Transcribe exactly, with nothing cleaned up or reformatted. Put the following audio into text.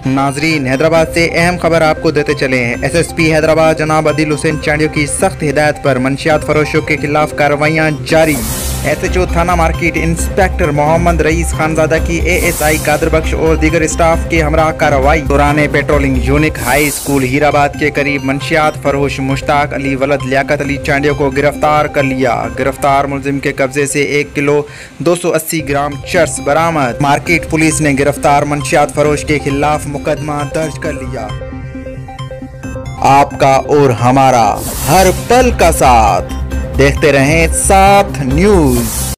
नाजरीन, हैदराबाद से अहम खबर आपको देते चले हैं। एसएसपी हैदराबाद जनाब अदिल हुसैन चांडियो की सख्त हिदायत पर मंशियात फरोशों के खिलाफ कार्रवाइयाँ जारी। एसएचओ थाना मार्केट इंस्पेक्टर मोहम्मद रईस खानजादा की एएसआई कादर बख्श और दीगर स्टाफ के हमरा कार्रवाई दौरान patrolling unique high school Hirabad के करीब मंशियात फरोश मुश्ताक अली वलद लियाकत अली चांडियो को गिरफ्तार कर लिया। गिरफ्तार मुलजिम के कब्जे से एक किलो दो सौ अस्सी ग्राम चर्स बरामद। मार्केट पुलिस ने गिरफ्तार मंशियात फरोश के खिलाफ मुकदमा दर्ज कर लिया। आपका और हमारा हर पल का साथ, देखते रहें साथ न्यूज।